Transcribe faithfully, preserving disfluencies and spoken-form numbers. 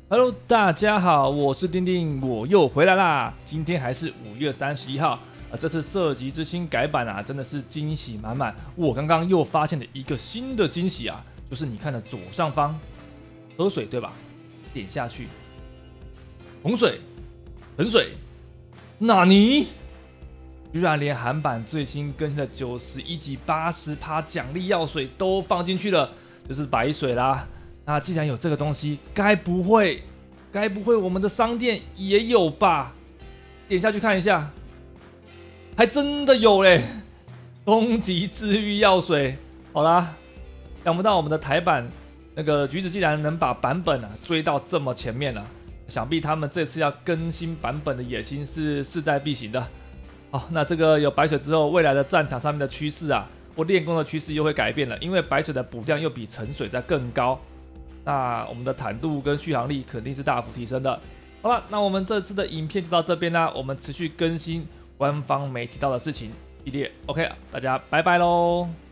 Hello， 大家好，我是丁丁，我又回来啦。今天还是五月三十一号啊，这次色级之星改版啊，真的是惊喜满满。我刚刚又发现了一个新的惊喜啊，就是你看的左上方，喝水对吧？点下去，洪水、盆水、纳尼？居然连韩版最新更新的九十一级八十趴奖励药水都放进去了，就是白水啦。那既然有这个东西，该不会，该不会我们的商店也有吧？点下去看一下，还真的有嘞！终极治愈药水，好啦，想不到我们的台版那个橘子竟然能把版本啊追到这么前面了，想必他们这次要更新版本的野心是势在必行的。好，那这个有白水之后，未来的战场上面的趋势啊，或练功的趋势又会改变了，因为白水的补量又比沉水在更高。那我们的坦度跟续航力肯定是大幅提升的。好了，那我们这次的影片就到这边啦，我们持续更新官方没提到的事情系列。OK， 大家拜拜喽。